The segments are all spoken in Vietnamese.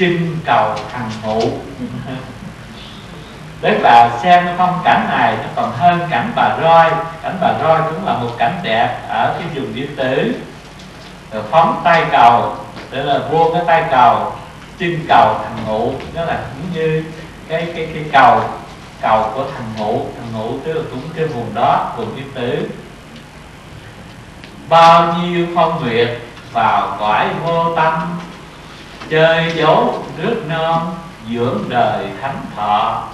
trưng cầu thằng ngụ. Tức là xem cái phong cảnh này nó còn hơn cảnh Bà Roi. Cảnh Bà Roi cũng là một cảnh đẹp ở cái vùng Yên Tử. Rồi phóng tay cầu, tức là vuông cái tay cầu, trưng cầu thằng ngụ, nó là cũng như cái cầu của thằng ngụ. Thằng ngụ tức là cũng cái vùng đó, vùng Yên Tử. Bao nhiêu phong nguyệt vào cõi vô tâm, chơi dấu nước non dưỡng đời thánh thọ.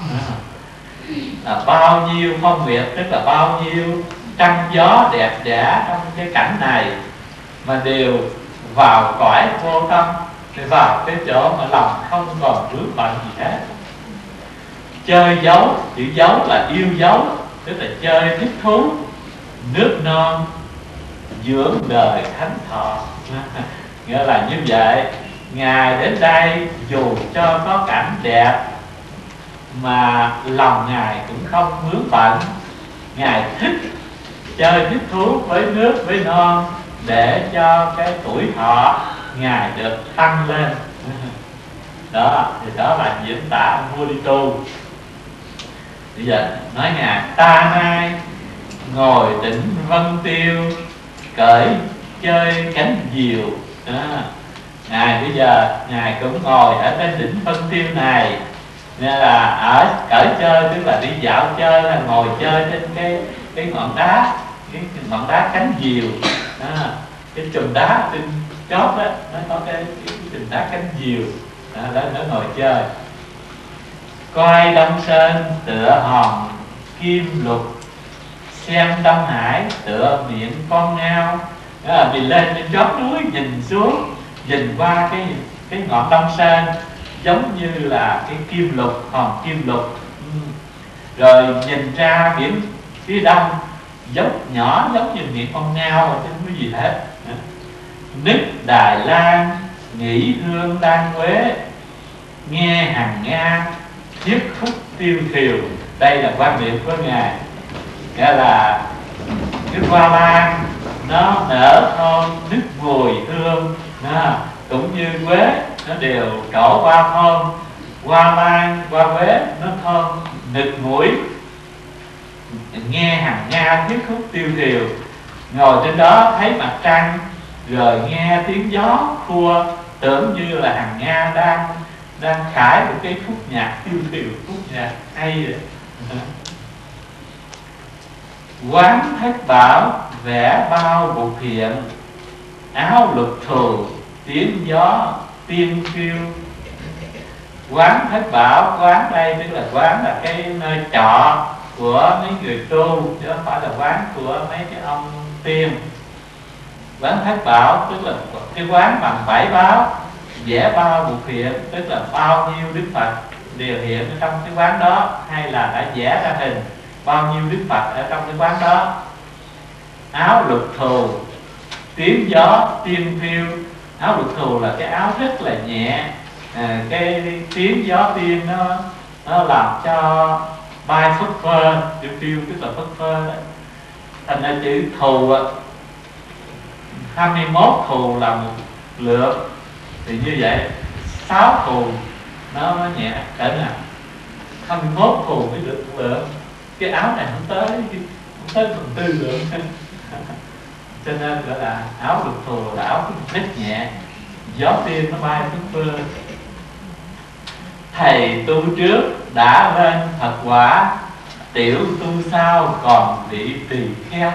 Bao nhiêu phong nguyệt tức là bao nhiêu trăng gió đẹp đẽ trong cái cảnh này mà đều vào cõi vô tâm, để vào cái chỗ mà lòng không còn vướng bận gì hết. Chơi dấu, chữ dấu là yêu dấu, tức là chơi thích thú. Nước non dưỡng đời thánh thọ. Nghĩa là như vậy, Ngài đến đây dù cho có cảnh đẹp mà lòng Ngài cũng không vướng bận. Ngài thích chơi thích thú với nước với non để cho cái tuổi thọ Ngài được tăng lên. Đó, thì đó là diễn tả vua đi tu. Bây giờ nói Ngài: ta nay ngồi đỉnh Vân Tiêu, cởi chơi cánh diều. Ngài bây giờ Ngài cũng ngồi ở trên đỉnh Vân Tiêu này, nên là ở cởi chơi tức là đi dạo chơi, là ngồi chơi trên cái ngọn đá, cái ngọn đá cánh diều. Cái chùm đá trên chót đó, nó có cái chùm đá cánh diều đó, nó ngồi chơi. Coi Đông Sơn tựa hòn kim lục, xem Đông Hải tựa miệng con ngao. Đó là vì lên trên chót núi nhìn xuống, nhìn qua cái ngọn Đông Sơn giống như là cái kim lục, hòn kim lục. Rồi nhìn ra biển phía đông dốc nhỏ giống như miệng con ngao, chứ không có gì hết. Nức Đài Loan nghỉ hương đan quế, nghe hàng Nga thiết khúc tiêu thiều. Đây là quan niệm của Ngài, nghĩa là cái hoa lan nó nở thơm nức mùi hương, cũng như quế nó đều trổ qua thơm. Hoa lan, hoa quế nó thơm nực mũi. Nghe hàng Nga thiết khúc tiêu thiều, ngồi trên đó thấy mặt trăng, rồi nghe tiếng gió khua, tưởng như là hàng Nga đang khải một cái khúc nhạc tiêu thiều, khúc nhạc hay vậy. Quán Thất Bảo vẽ bao bục hiện, áo lục thù tiếng gió tiên kêu. Quán Thất Bảo, quán đây tức là quán là cái nơi trọ của mấy người tu, chứ không phải là quán của mấy cái ông tiên. Quán Thất Bảo tức là cái quán bằng 7 báo, vẽ bao bục hiện, tức là bao nhiêu Đức Phật đều hiện ở trong cái quán đó, hay là đã vẽ ra hình bao nhiêu Đức Phật ở trong cái quán đó. Áo lục thù tiếng gió tiên phiêu. Áo lục thù là cái áo rất là nhẹ, cái tiếng gió tiên nó làm cho bay phất phơ, phiêu phiêu tức là phất phơ đó. Thành ra chữ thù 21 thù là một lượt, thì như vậy 6 thù nó nhẹ cỡ nào, 21 thù mới được một lượt. Cái áo này không tới phần tư lượng. Cho nên gọi là áo lục thù là áo rất nhẹ, gió tiên nó bay phất phơ. Thầy tu trước đã lên Phật quả, tiểu tu sau còn bị tỳ kheo.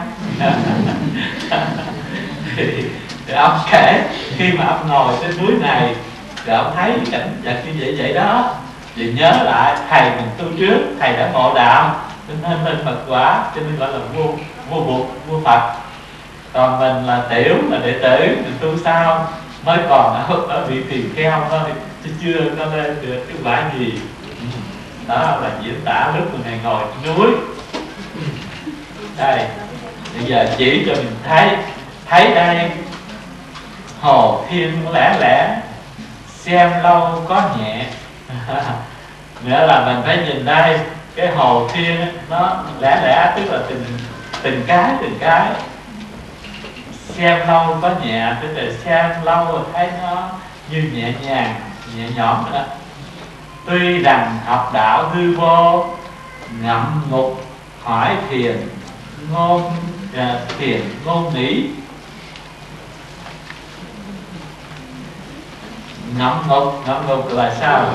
Thì ông kể khi mà ông ngồi trên núi này, rồi ông thấy cảnh vật như vậy đó, thì nhớ lại thầy mình tu trước, thầy đã ngộ đạo cho nên lên Phật quả, cho nên gọi là vua Phật. Còn mình là tiểu, là đệ tử, mình tu sau mới còn ở vị tỳ kheo thôi, chứ chưa có lên được cái quả gì. Đó là diễn tả lúc mà Ngài ngồi trên núi. Đây, bây giờ chỉ cho mình thấy đây, hồ thiên lẻ lẻ, xem lâu có nhẹ. Nghĩa là mình phải nhìn đây, cái hồ thiên nó lẻ lẻ, tức là từng cái. Xem lâu có nhẹ, tức là xem lâu rồi thấy nó như nhẹ nhàng, nhẹ nhõm đó. Tuy rằng học đạo hư vô, ngậm ngục hỏi thiền ngôn nghĩ. Ngậm ngục là sao?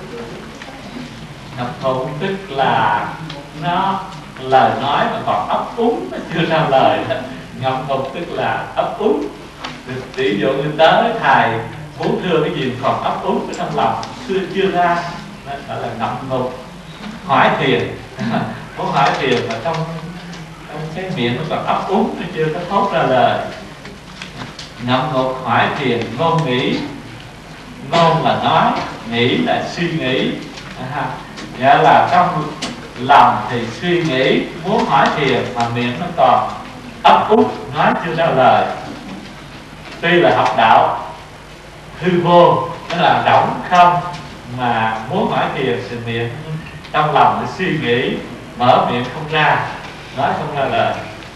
Ngậm ngục tức là nó lời nói mà còn ấp úng, nó chưa ra lời đó. Ngậm ngục tức là ấp úng. Ví dụ như tới thầy muốn đưa cái gì còn ấp úng ở trong lòng, chưa ra, đó là ngậm ngục. Hỏi thiền muốn hỏi thiền mà trong cái miệng nó còn ấp úng, nó chưa có thốt ra lời. Ngậm ngục hỏi thiền ngôn nghĩ. Ngôn là nói, nghĩ là suy nghĩ. Nghĩa là trong lòng thì suy nghĩ muốn hỏi thiền mà miệng nó còn ấp úng, nói chưa ra lời. Tuy là học đạo hư vô, tức là rỗng không, mà muốn hỏi thiền thì miệng trong lòng nó suy nghĩ, mở miệng không ra, nói không ra lời.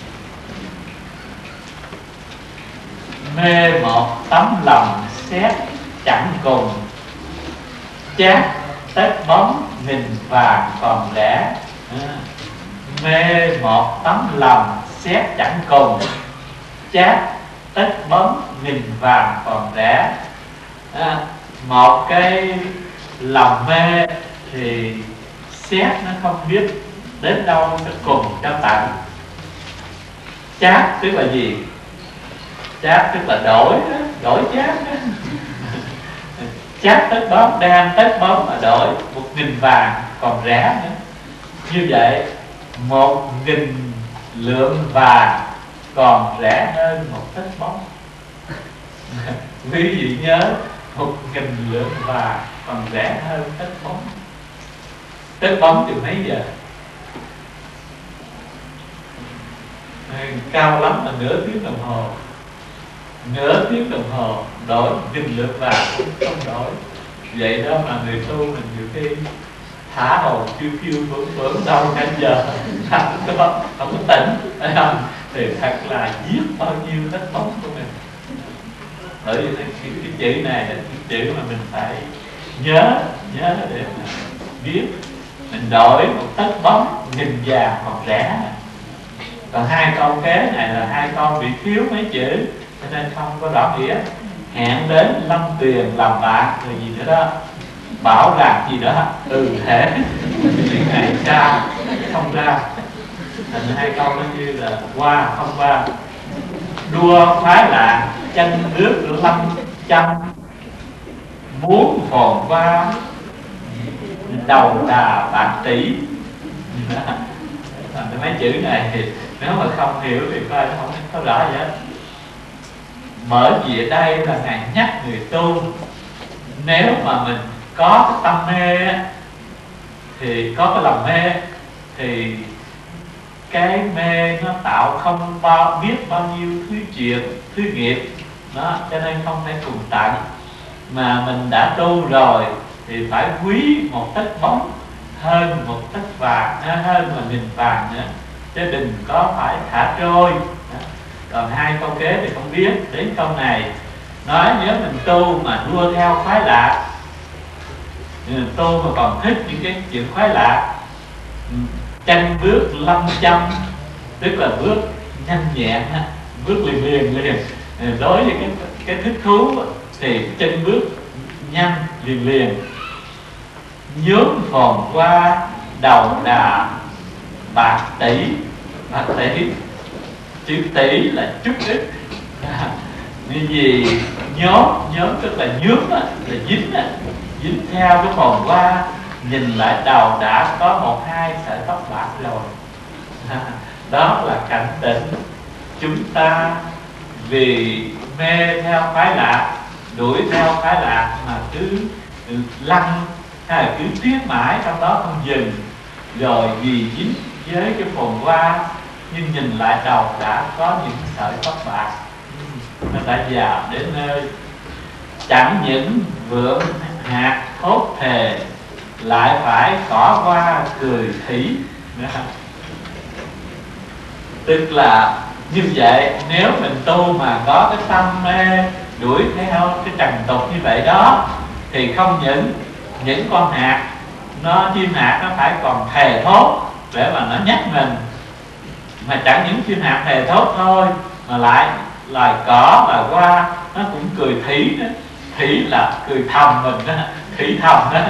Mê một tấm lòng xét chẳng cùng, chát tết bóng nghìn vàng còn rẻ. Mê một tấm lòng xét chẳng cùng, chát tết bóng nghìn vàng còn rẻ. Một cái lòng mê thì xét nó không biết đến đâu nó cùng cho tận. Chát tức là gì? Chát tức là đổi chát. Chát tết bóng, đang tết bóng mà đổi 1.000 vàng còn rẻ nữa. Như vậy 1.000 lượng vàng còn rẻ hơn một tết bóng. Quý vị nhớ 1.000 lượng vàng còn rẻ hơn tết bóng. Tết bóng từ mấy giờ? Cao lắm là nửa tiếng đồng hồ. Nửa tiếng đồng hồ đổi 1.000 lượng vàng cũng không đổi. Vậy đó mà người tu mình nhiều khi thả hồn phiêu phiêu vướng đâu cả giờ không có tỉnh, thấy không? Thì thật là giết bao nhiêu tết bóng của mình. Bởi vì cái chữ này là cái chữ mà mình phải nhớ để mà biết. Mình đổi một tết bóng 1.000 vàng còn rẻ. Còn hai câu kế này là hai câu bị thiếu mấy chữ, cho nên không có rõ nghĩa. Hẹn đến lâm tuyền làm bạn rồi gì nữa đó, bảo rằng gì đó thể những ngày xa không ra. Thành hai câu nó như là qua không qua. Đua phái lạ chân nước lâm chăm, muốn phồn qua đầu đà bạc tỷ. Mấy chữ này thì nếu mà không hiểu thì coi nó không có rõ gì hết. Bởi vì đây là Ngài nhắc người tu, nếu mà mình có cái tâm mê thì có cái lòng mê thì cái mê nó tạo không biết bao nhiêu thứ chuyện, thứ nghiệp đó, cho nên không thể cùng tận. Mà mình đã tu rồi thì phải quý một tấc bóng hơn một tấc vàng, hơn là 1.000 vàng nữa, chứ đừng có phải thả trôi. Còn hai câu kế thì không biết. Đến câu này nói nếu mình tu mà đua theo khoái lạc, tu mà còn thích những cái chuyện khoái lạc, chân bước lâm châm, tức là bước nhanh nhẹn, bước liền. Đối với cái thích thú thì chân bước nhanh liền. Nhướng phồn qua đầu đà bạc tỷ. Bạc tỷ, chữ tỷ là chút ít. Như gì nhóm tức là nhướng là dính theo cái phồn qua, nhìn lại đầu đã có 1-2 sợi tóc bạc rồi. Đó là cảnh tỉnh chúng ta vì mê theo khoái lạc, đuổi theo khoái lạc mà cứ lăn hay là cứ tiến mãi trong đó không dừng, rồi vì dính với cái phồn hoa nhưng nhìn lại đầu đã có những sợi tóc bạc, nó đã già đến nơi. Chẳng những vượng hạt thốt thề, lại phải cỏ qua cười thỉ. Tức là như vậy, nếu mình tu mà có cái tâm mê đuổi theo cái trần tục như vậy đó, thì không những con hạt chim hạt nó phải còn thề thốt để mà nó nhắc mình, mà chẳng những chim hạt thề thốt thôi mà lại loài cỏ, loài hoa nó cũng cười thỉ đó. Thỉ là cười thầm mình đó, thỉ thầm đó.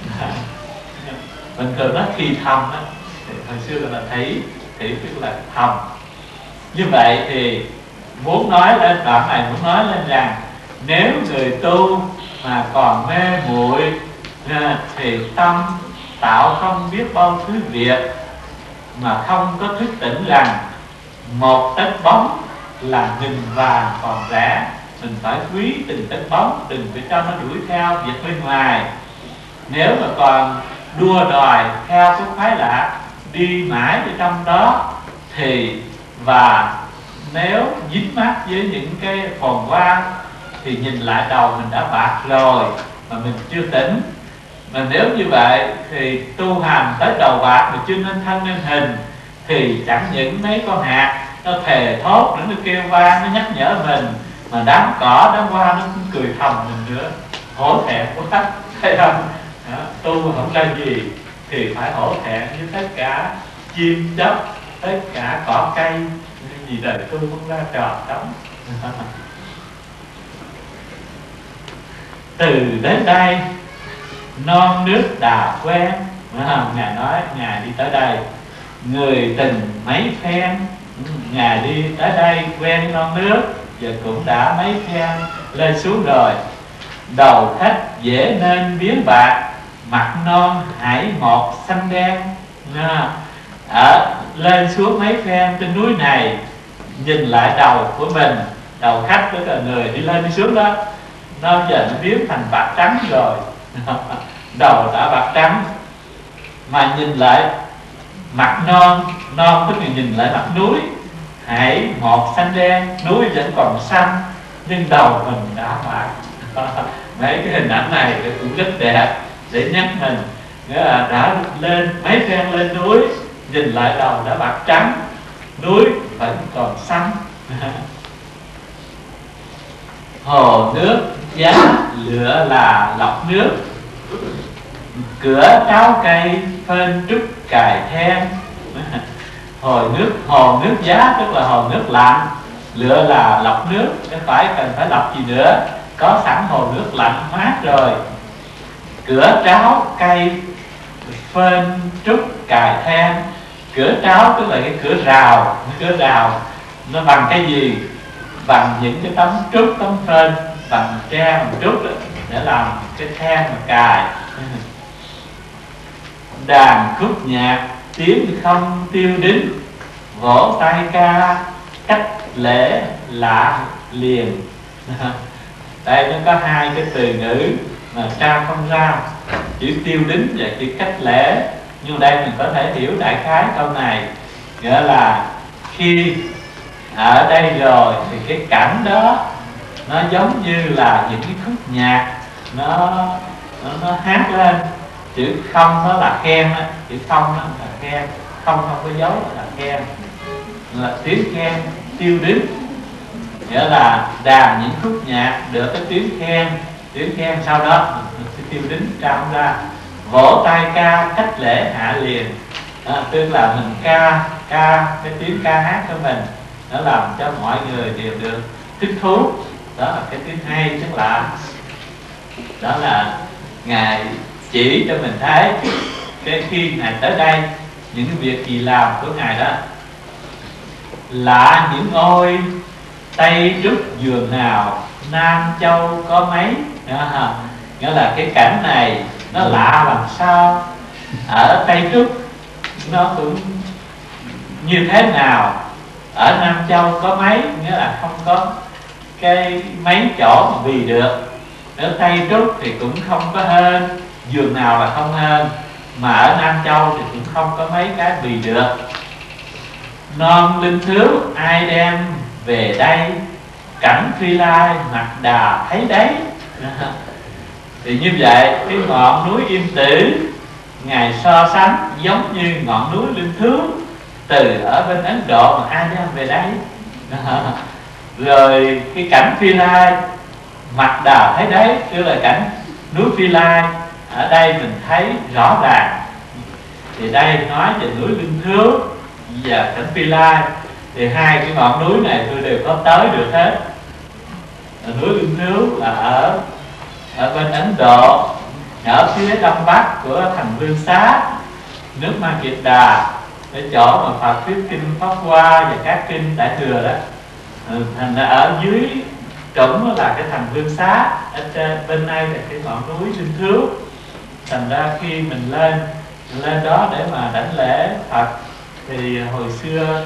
Bình thường nó thì thầm đó, hồi xưa là thỉ tức là thầm. Như vậy thì muốn nói lên đoạn này, muốn nói lên rằng nếu người tu mà còn mê muội thì tâm tạo không biết bao thứ việc, mà không có thức tỉnh rằng một tấc bóng là nghìn vàng còn rẻ. Mình phải quý từng tấc bóng, đừng phải cho nó đuổi theo việc bên ngoài. Nếu mà còn đua đòi theo cái phái lạ, đi mãi ở trong đó thì, và nếu dính mắc với những cái phồn hoa thì nhìn lại đầu mình đã bạc rồi mà mình chưa tỉnh. Mà nếu như vậy thì tu hành tới đầu bạc mà chưa nên thân nên hình thì chẳng những mấy con hạt nó thề thốt, nó kêu vang, nó nhắc nhở mình, mà đám cỏ, đám hoa nó cũng cười thầm mình nữa. Hổ thẹn quá, thấy không? Tu mà không ra gì thì phải hổ thẹn với tất cả chim chóc, tất cả cỏ cây, vì đời tu không ra trò trống. Từ đến đây non nước đã quen. Ngài nói Ngài đi tới đây, người tình mấy phen, Ngài đi tới đây quen non nước, giờ cũng đã mấy phen lên xuống rồi. Đầu khách dễ nên biến bạc, mặt non hải một xanh đen. Lên xuống mấy phen trên núi này, nhìn lại đầu của mình, đầu khách tức là người đi lên đi xuống đó, nó giờ nó biến thành bạc trắng rồi. Đầu đã bạc trắng, mà nhìn lại mặt non tức là nhìn lại mặt núi, hải một xanh đen, núi vẫn còn xanh nhưng đầu mình đã bạc. Mấy cái hình ảnh này cũng rất đẹp để nhắc mình, nghĩa là đã lên mấy phen lên núi, nhìn lại đầu đã bạc trắng, núi vẫn còn xanh. Hồ nước giá lửa là lọc nước, cửa tráo cây phên trúc cài then. Hồ nước giá tức là hồ nước lạnh, lửa là lọc nước, chứ phải cần phải lọc gì nữa, có sẵn hồ nước lạnh mát rồi. Cửa tráo cây phên trúc cài then, cửa tráo tức là cái cửa rào nó bằng cái gì? Bằng những cái tấm trúc, tấm phên bằng tre, bằng trúc đó, để làm cái then mà cài. Đàn khúc nhạc tiếng không tiêu đính, vỗ tay ca cách lễ lạ liền. Đây nó có hai cái từ ngữ mà tra không ra, chữ tiêu đính và chữ cách lễ. Nhưng đây mình có thể hiểu đại khái câu này, nghĩa là khi ở đây rồi thì cái cảnh đó nó giống như là những cái khúc nhạc nó hát lên. Chữ không đó là khen đó, chữ không đó là khen, không có dấu là khen, là tiếng khen tiêu đính, nghĩa là đàn những khúc nhạc được cái tiếng khen sau đó cái tiêu đính tra không ra. Vỗ tay ca cách lễ hạ liền, tức là mình ca cái tiếng ca hát của mình, nó làm cho mọi người đều được thích thú. Đó là cái tiếng hay, tức là đó là Ngài chỉ cho mình thấy cái khi Ngài tới đây, những cái việc gì làm của Ngài đó. Lạ những ôi Tây Trúc vườn nào, Nam Châu có mấy. Nghĩa là cái cảnh này nó lạ làm sao. Ở Tây Trúc nó cũng như thế nào, ở Nam Châu có mấy, nghĩa là không có cái mấy chỗ mà vì được. Ở Tây Trúc thì cũng không có hơn, vườn nào là không hơn, mà ở Nam Châu thì cũng không có mấy cái vì được. Non linh thiếu ai đem về đây, cảnh phi lai mặt đà thấy đấy. Thì như vậy cái ngọn núi Yên Tử Ngài so sánh giống như ngọn núi Linh Thiếu từ ở bên Ấn Độ mà ai đem về đây. Rồi cái cảnh Phi Lai mặt đà thấy đấy, tức là cảnh núi Phi Lai ở đây mình thấy rõ ràng. Thì đây nói về núi Linh Thước và cảnh Phi Lai, thì hai cái ngọn núi này tôi đều có tới được hết. Núi Linh Thước là ở bên Ấn Độ, ở phía đông bắc của thành Vương Xá, nước Ma Kiệt Đà, cái chỗ mà Phật thuyết kinh Pháp Hoa và các kinh Đại Thừa đó. Thành ra ở dưới trũng là cái thành Vương Xá, ở trên bên này là cái ngọn núi Linh Thước. Thành ra khi mình lên đó để mà đảnh lễ Phật thì hồi xưa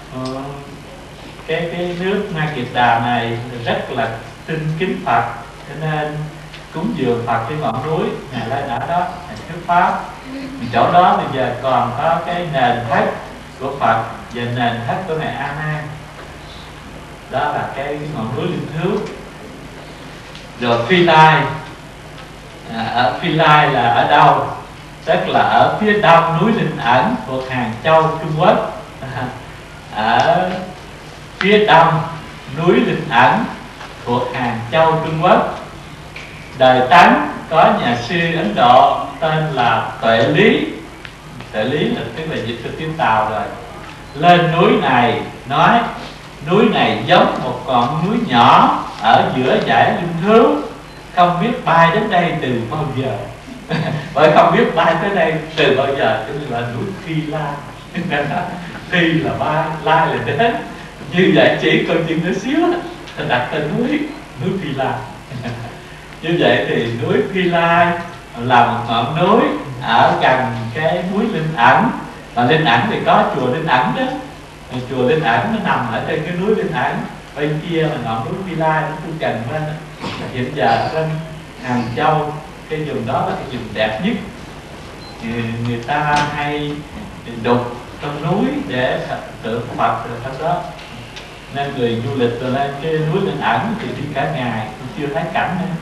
cái nước Ma Kiệt Đà này rất là tinh kính Phật, cho nên cúng dường Phật cái ngọn núi ngài lên ở đó ngài thuyết pháp. Chỗ đó bây giờ còn có cái nền thất của Phật và nền thất của ngài A Nan. Đó là cái ngọn núi Linh Thước. Rồi Phi Lai, ở Phi Lai là ở đâu? Tức là ở phía đông núi Linh Ẩn thuộc Hàng Châu Trung Quốc. Ở phía đông núi Linh Ẩn thuộc Hàng Châu Trung Quốc. Đời Tấn có nhà sư Ấn Độ tên là Tuệ Lý. Tuệ Lý là tức là dịch từ tiếng Tàu rồi. Lên núi này nói núi này giống một ngọn núi nhỏ ở giữa dãy Linh Thước, không biết bay đến đây từ bao giờ. Bởi không biết bay tới đây từ bao giờ, cho nên là núi Phi Lai. Phi là bay, Lai là đến. Như vậy chỉ câu chuyện nữa xíu đặt tên núi Phi Lai. Như vậy thì núi Phi Lai là một ngọn núi ở gần cái núi Linh Ẩn. Và Linh Ẩn thì có chùa Linh Ẩn đó. Chùa Linh Ẩn nó nằm ở trên cái núi Linh Ẩn. Bên kia là ngọn núi Phi Lai, nó cũng gần bên. Hiện giờ bên Hàng Châu, cái vùng đó là cái vùng đẹp nhất. Người ta hay đục trong núi để tượng Phật rồi trong đó. Nên người du lịch rồi lên cái núi Linh Ẩn thì đi cả ngày cũng chưa thấy cảnh nữa.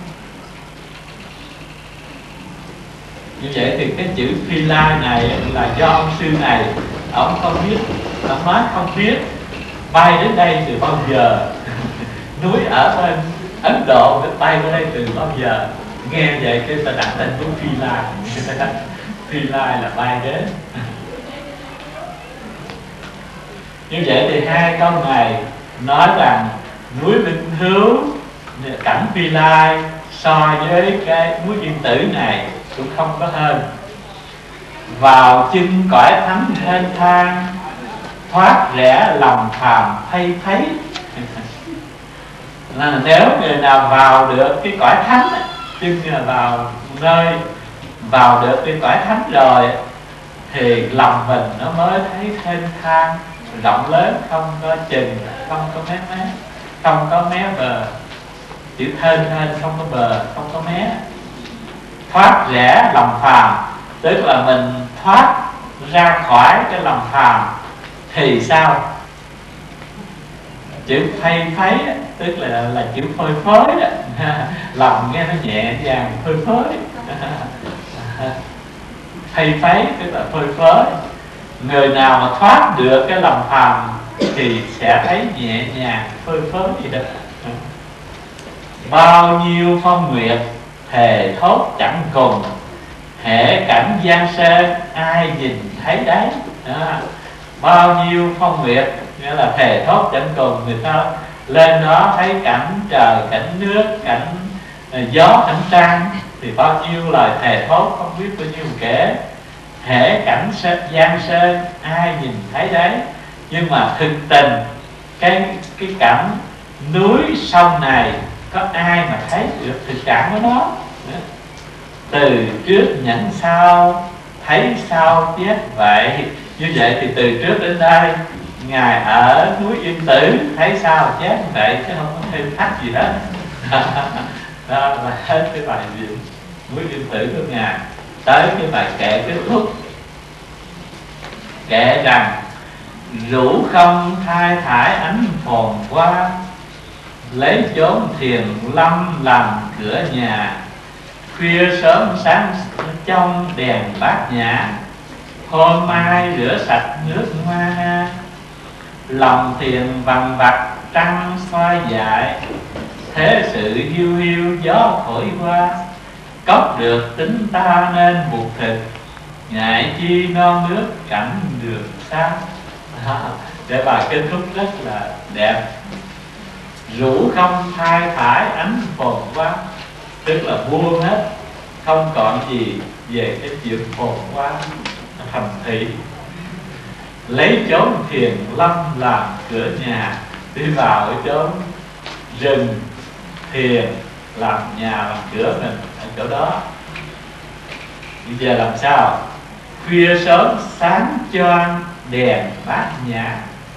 Như vậy thì cái chữ Phi Lai này là do ông sư này, ông không biết, ông nói không biết bay đến đây từ bao giờ. Núi ở bên Ấn Độ bay đến đây từ bao giờ. Nghe vậy cái ta đặt tên núi Phi Lai. Phi Lai là bay đến. Như vậy thì hai câu này nói rằng núi Linh Thước, cảnh Phi Lai so với cái núi Yên Tử này cũng không có hơn. Vào chân cõi thánh thênh thang, thoát rẽ lòng phàm thay thấy. Là nếu người nào vào được cái cõi thánh, chân là vào nơi vào được cái cõi thánh rồi, thì lòng mình nó mới thấy thênh thang rộng lớn, không có chừng, không có mé mé, không có mé bờ. Chữ thênh không có bờ, không có mé. Thoát rẽ lòng phàm, tức là mình thoát ra khỏi cái lòng phàm. Thì sao? Chữ thay thấy tức là chữ phơi phới đó. Lòng nghe nó nhẹ nhàng, phơi phới. Thay phấy tức là phơi phới. Người nào mà thoát được cái lòng phàm thì sẽ thấy nhẹ nhàng, phơi phới gì đó. Bao nhiêu phong nguyệt thề thốt chẳng cùng, hễ cảnh giang sơn ai nhìn thấy đấy. Bao nhiêu phong nguyệt nghĩa là thề thốt chẳng cùng. Người ta lên đó thấy cảnh trời, cảnh nước, cảnh gió, cảnh trăng, thì bao nhiêu lời thề thốt không biết bao nhiêu kể. Hễ cảnh giang sơn ai nhìn thấy đấy. Nhưng mà thực tình cái cảnh núi sông này có ai mà thấy được thực trạng của nó. Từ trước nhẫn sau, thấy sau chết vậy. Như vậy thì từ trước đến đây Ngài ở núi Yên Tử thấy sao chết vậy, chứ không có thêm thắt gì hết. Đó là hết cái bài diễn núi Yên Tử của Ngài. Tới cái bài kệ kết thúc, kệ rằng rủ không thai thải ánh phồn qua, lấy chốn thiền lâm làm cửa nhà. Khuya sớm sáng trong đèn bát nhã, hôm mai rửa sạch nước hoa. Lòng thiền vằn vặt trăng xoay dại, thế sự hiu hiu gió thổi qua. Cốc được tính ta nên buộc thịt, ngại chi non nước cảnh đường xa. Để bài kết thúc rất là đẹp. Rủ không thay thải ánh phồn hoa, tức là buông hết, không còn gì về cái chuyện phồn hoa thành thị. Lấy chốn thiền lâm làm cửa nhà, đi vào cái chốn rừng thiền làm nhà làm cửa mình ở chỗ đó. Bây giờ làm sao? Khuya sớm sáng choang đèn bát nhã,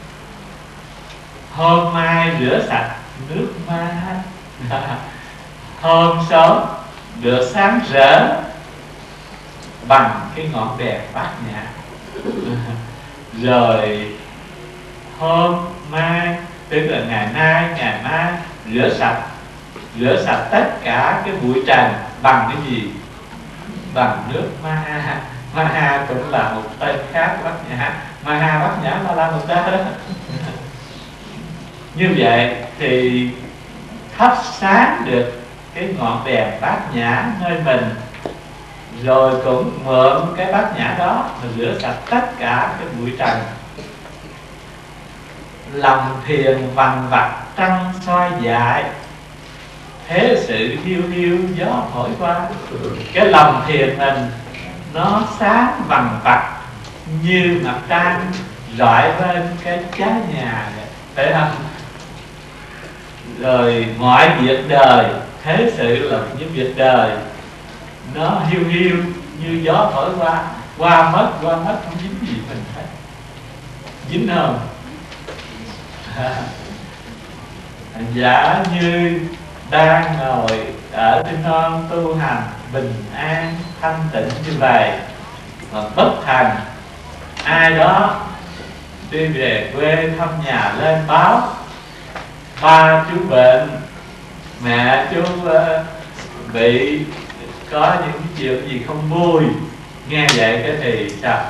hôm mai rửa sạch nước mát. Hôm sớm được sáng rỡ bằng cái ngọn đèn bát nhã. Rồi hôm mai, tức là ngày mai rửa sạch tất cả cái bụi trần bằng cái gì? Bằng nước Maha. Maha cũng là một tên khác của Bát Nhã. Maha Bát Nhã là một đó. Như vậy thì thắp sáng được cái ngọn đèn bát nhã nơi mình, rồi cũng mượn cái bát nhã đó mà rửa sạch tất cả cái bụi trần. Lòng thiền vằn vặt trăng soi dại, thế sự hiu hiu gió thổi qua. Cái lòng thiền mình nó sáng vằn vặt như mặt trăng rọi bên cái trái nhà này, phải không? Rồi mọi việc đời, thế sự là những việc đời nó hiu hiu như gió thổi qua, qua mất không dính gì mình hết. Dính không? Giả như đang ngồi ở trên non tu hành bình an thanh tịnh như vậy, mà bất thành ai đó đi về quê thăm nhà lên báo ba chú bệnh, mẹ chú bị có những cái chuyện gì không vui, nghe vậy cái thì sao?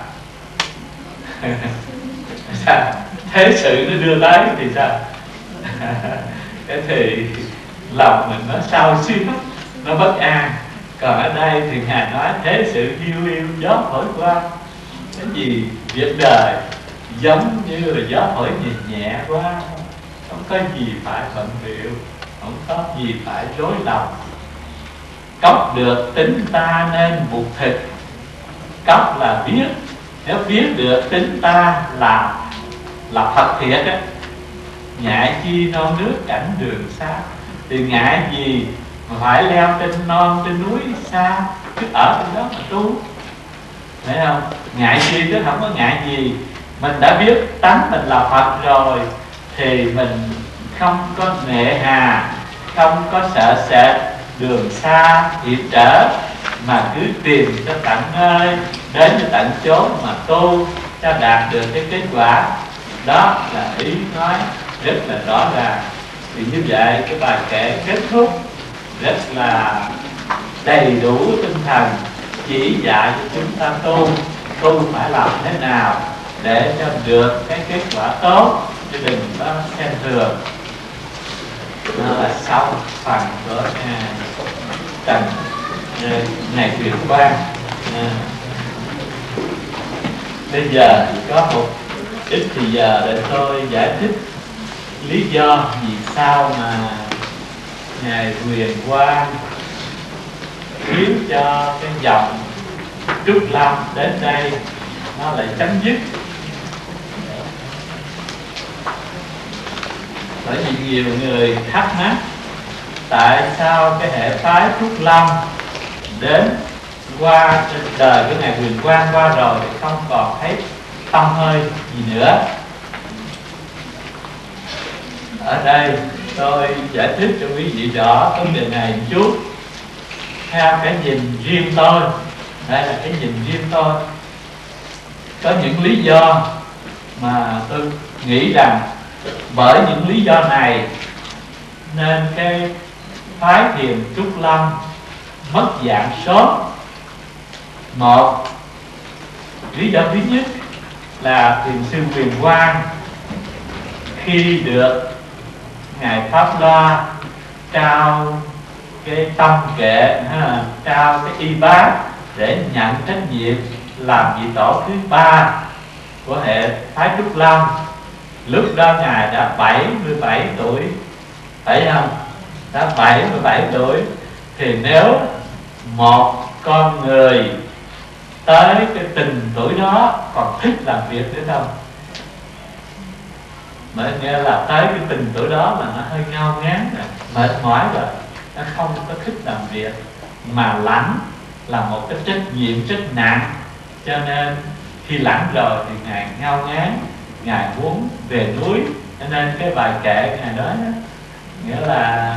Sao? Thế sự nó đưa tới thì sao? Cái thì lòng mình nó sao xuyên, nó bất an. Còn ở đây thì Ngài nói thế sự hiu hiu gió thổi qua. Cái gì việc đời giống như là gió thổi nhẹ nhẹ qua, không có gì phải bận rộn, không có gì phải rối lòng. Cốc được tính ta nên buộc thịt. Cốc là biết, nếu biết được tính ta là Phật thiệt á. Ngại chi non nước cảnh đường xa, thì ngại gì mà phải leo trên non trên núi xa, cứ ở trên đó mà tu, thấy không? Ngại chi chứ không có ngại gì. Mình đã biết tánh mình là Phật rồi thì mình không có nệ hà, không có sợ sệt đường xa hiểm trở, mà cứ tìm cho tận nơi, đến cho tận chốn mà tu cho đạt được cái kết quả. Đó là ý nói rất là rõ ràng. Thì như vậy cái bài kệ kết thúc rất là đầy đủ tinh thần, chỉ dạy cho chúng ta tu phải làm thế nào để cho được cái kết quả tốt, chứ đừng có xem thường. Đó là xong phần của Trần Ngài Tuyển Quang. Bây giờ có một ít thì giờ để tôi giải thích lý do vì sao mà Ngài Huyền Quang khiến cho cái dòng Trúc Lâm đến đây nó lại chấm dứt. Bởi vì nhiều người thắc mắc tại sao cái hệ phái Trúc Lâm đến qua trên đời cái Ngài Huyền Quang qua rồi thì không còn thấy tâm hơi gì nữa. Ở đây tôi giải thích cho quý vị rõ vấn đề này một chút theo cái nhìn riêng tôi. Đây là cái nhìn riêng tôi. Có những lý do mà tôi nghĩ rằng bởi những lý do này nên cái phái thiền Trúc Lâm mất dạng sớm. Một lý do thứ nhất là thiền sư Huyền Quang khi được Ngài Pháp Loa trao cái tâm kệ ha, trao cái y bác để nhận trách nhiệm làm vị tổ thứ ba của hệ phái Trúc Lâm. Lúc đó ngài đã 77 tuổi, phải không? Đã 77 tuổi. Thì nếu một con người tới cái tình tuổi đó còn thích làm việc nữa không? Mà nghe là tới cái tình tuổi đó là nó hơi ngao ngán rồi, mệt mỏi rồi, nó không có thích làm việc, mà lãnh là một cái trách nhiệm rất nặng. Cho nên khi lãnh rồi thì ngài ngao ngán, ngài muốn về núi. Cho nên cái bài kệ ngài nói đó, nghĩa là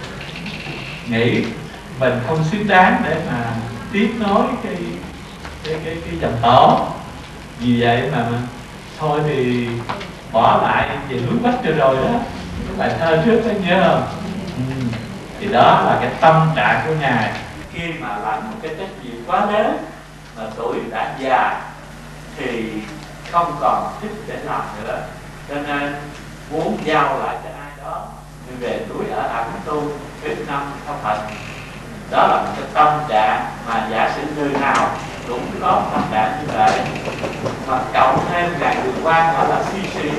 nghĩ mình không xứng đáng để mà tiếp nối cái dòng tổ. Vì vậy mà thôi thì bỏ lại về núi Bắc cho rồi đó. Cái bài thơ trước đó nhớ không? Thì đó là cái tâm trạng của ngài khi mà lãnh một cái trách nhiệm quá lớn, mà tuổi đã già thì không còn thích để làm nữa, cho nên muốn giao lại cho ai đó như về núi ở ẩn tu ít năm không thành. Đó là một cái tâm trạng mà giả sử người nào cũng có tâm trạng như vậy, mà cộng thêm ngài Đường Quang gọi là si sĩ,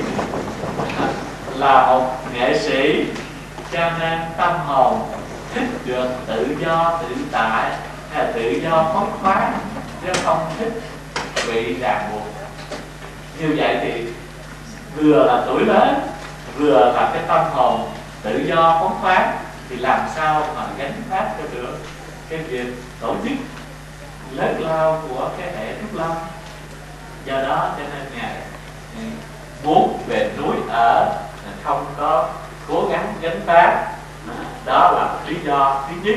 là một nghệ sĩ, cho nên tâm hồn thích được tự do tự tại hay là tự do phóng khoáng, chứ không thích bị ràng buộc. Như vậy thì vừa là tuổi lớn, vừa là cái tâm hồn tự do phóng khoáng, thì làm sao mà gánh vác cho được cái việc tổ chức lớn lao của cái hệ Trúc Lâm. Do đó cho nên ngài muốn về núi ở, không có cố gắng gánh vác. Đó là lý do thứ nhất.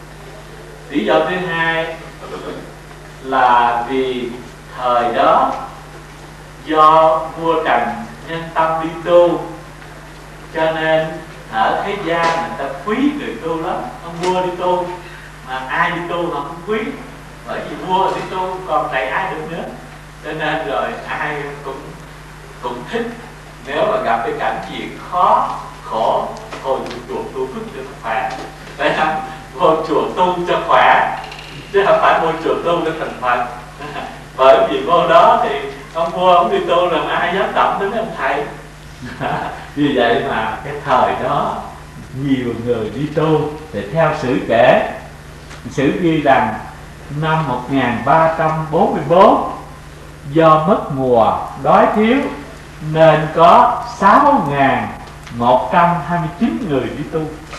Lý do thứ hai là vì thời đó do vua Trần nhân tâm đi tu, cho nên ở thế gian người ta quý người tu lắm. Ông vua đi tu mà ai đi tu họ không quý, bởi vì vua đi tu còn đầy ai được nữa. Cho nên rồi ai cũng thích. Nếu mà gặp cái cảnh gì khó khổ, thôi chùa tu phước cho khỏe, phải không? Vô chùa tu cho khỏe, chứ không phải vô chùa tu để thành Phật. Bởi vì vô đó thì ông vua ông đi tu rồi mà ai dám động đến ông thầy. Vì vậy mà cái thời đó nhiều người đi tu. Thì theo sử kể, sử ghi rằng năm 1344 do mất mùa đói thiếu nên có 6.129 người đi tu.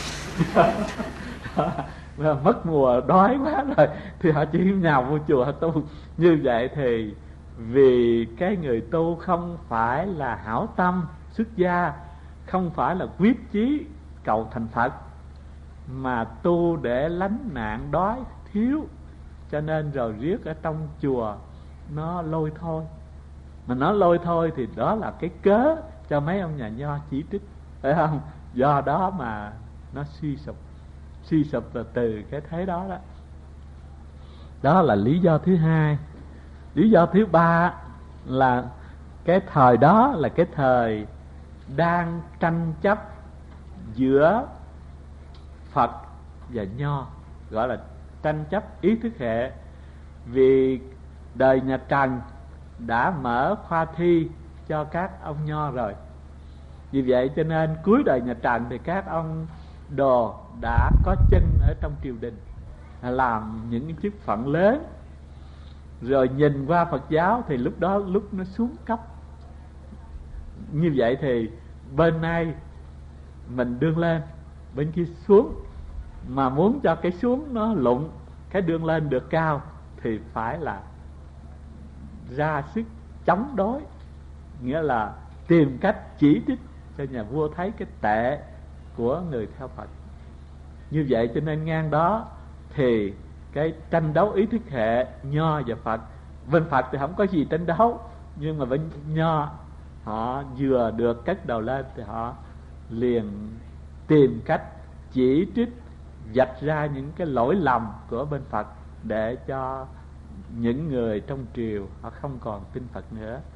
Mất mùa đói quá rồi thì họ chỉ nhào vô chùa họ tu. Như vậy thì vì cái người tu không phải là hảo tâm xuất gia, không phải là quyết chí cầu thành Phật, mà tu để lánh nạn đói thiếu, cho nên rồi riết ở trong chùa nó lôi thôi. Mà nó lôi thôi thì đó là cái cớ cho mấy ông nhà nho chỉ trích, phải không? Do đó mà nó suy sụp là từ cái thế đó đó. Đó là lý do thứ hai. Lý do thứ ba là cái thời đó là cái thời đang tranh chấp giữa Phật và Nho, gọi là tranh chấp ý thức hệ. Vì đời nhà Trần đã mở khoa thi cho các ông Nho rồi. Vì vậy cho nên cuối đời nhà Trần thì các ông Đồ đã có chân ở trong triều đình, làm những chức phận lớn. Rồi nhìn qua Phật giáo thì lúc đó lúc nó xuống cấp. Như vậy thì bên này mình đương lên, bên kia xuống. Mà muốn cho cái xuống nó lụng, cái đương lên được cao, thì phải là ra sức chống đối, nghĩa là tìm cách chỉ trích cho nhà vua thấy cái tệ của người theo Phật. Như vậy cho nên ngang đó thì cái tranh đấu ý thức hệ Nho và Phật. Bên Phật thì không có gì tranh đấu, nhưng mà bên Nho họ vừa được cất đầu lên thì họ liền tìm cách chỉ trích, vạch ra những cái lỗi lầm của bên Phật để cho những người trong triều họ không còn tin Phật nữa.